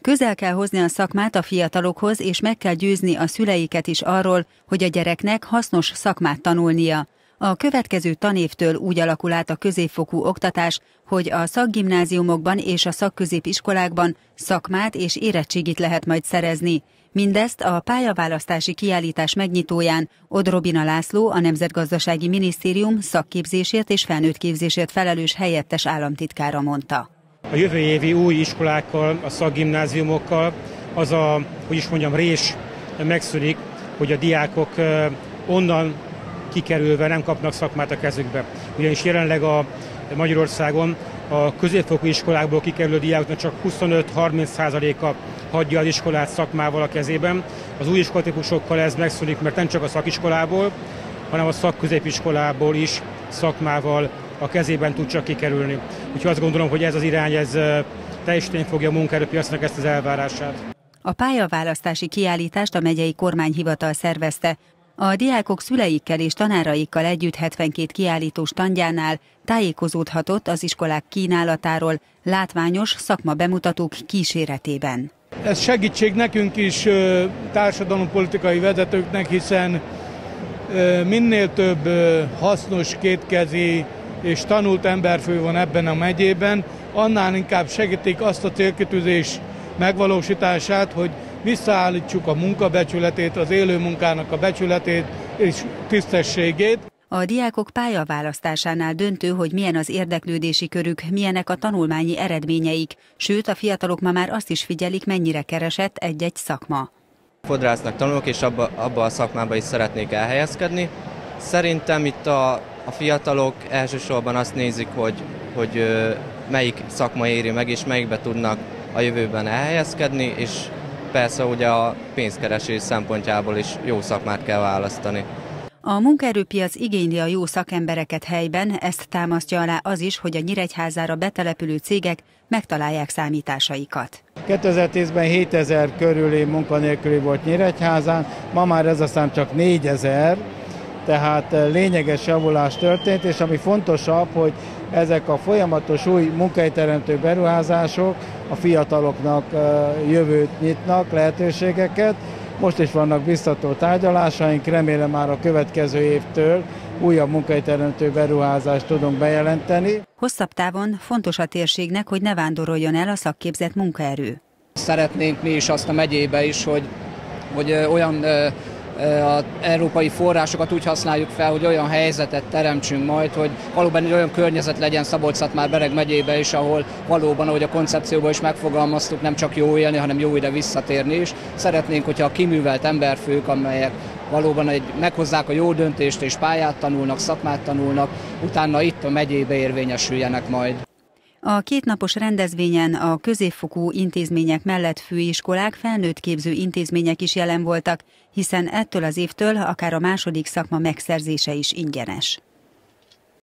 Közel kell hozni a szakmát a fiatalokhoz, és meg kell győzni a szüleiket is arról, hogy a gyereknek hasznos szakmát tanulnia. A következő tanévtől úgy alakul át a középfokú oktatás, hogy a szakgimnáziumokban és a szakközépiskolákban szakmát és érettségit lehet majd szerezni. Mindezt a pályaválasztási kiállítás megnyitóján Odd Robina László, a Nemzetgazdasági Minisztérium szakképzésért és felnőttképzésért felelős helyettes államtitkára mondta. A jövő évi új iskolákkal, a szakgimnáziumokkal az rés megszűnik, hogy a diákok onnan kikerülve nem kapnak szakmát a kezükbe. Ugyanis jelenleg Magyarországon a középfokú iskolákból kikerülő diákoknak csak 25-30%-a hagyja az iskolát szakmával a kezében. Az új iskolatípusokkal ez megszűnik, mert nem csak a szakiskolából, hanem a szakközépiskolából is szakmával a kezében tud csak kikerülni. Úgyhogy azt gondolom, hogy ez az irány, ez teljesíteni fogja a munkaerőpiacnak ezt az elvárását. A pályaválasztási kiállítást a megyei kormányhivatal szervezte. A diákok szüleikkel és tanáraikkal együtt 72 kiállító standjánál tájékozódhatott az iskolák kínálatáról látványos szakmabemutatók kíséretében. Ez segítség nekünk is, társadalompolitikai vezetőknek, hiszen minél több hasznos, kétkezi és tanult emberfő van ebben a megyében, annál inkább segítik azt a célkitűzés megvalósítását, hogy visszaállítsuk a munkabecsületét, az élő munkának a becsületét és tisztességét. A diákok pályaválasztásánál döntő, hogy milyen az érdeklődési körük, milyenek a tanulmányi eredményeik, sőt a fiatalok ma már azt is figyelik, mennyire keresett egy-egy szakma. Fodrásznak tanulok, és abba a szakmába is szeretnék elhelyezkedni. Szerintem itt a fiatalok elsősorban azt nézik, hogy melyik szakma éri meg, és melyikbe tudnak a jövőben elhelyezkedni, és persze ugye a pénzkeresés szempontjából is jó szakmát kell választani. A munkaerőpiac igényli a jó szakembereket helyben, ezt támasztja alá az is, hogy a Nyíregyházára betelepülő cégek megtalálják számításaikat. 2010-ben 7000 körüli munkanélküli volt Nyíregyházán, ma már ez a szám csak 4000, tehát lényeges javulás történt, és ami fontosabb, hogy ezek a folyamatos új munkahelyteremtő beruházások a fiataloknak jövőt nyitnak, lehetőségeket. Most is vannak biztató tárgyalásaink, remélem már a következő évtől újabb munkahelyteremtő beruházást tudunk bejelenteni. Hosszabb távon fontos a térségnek, hogy ne vándoroljon el a szakképzett munkaerő. Szeretnénk mi is azt a megyébe is, hogy olyan az európai forrásokat úgy használjuk fel, hogy olyan helyzetet teremtsünk majd, hogy valóban egy olyan környezet legyen Szabolcs-Szatmár-Bereg megyébe is, ahol valóban, ahogy a koncepcióban is megfogalmaztuk, nem csak jó élni, hanem jó ide visszatérni is. Szeretnénk, hogyha a kiművelt emberfők, amelyek valóban meghozzák a jó döntést és pályát tanulnak, szakmát tanulnak, utána itt a megyébe érvényesüljenek majd. A kétnapos rendezvényen a középfokú intézmények mellett főiskolák, felnőttképző intézmények is jelen voltak, hiszen ettől az évtől akár a második szakma megszerzése is ingyenes.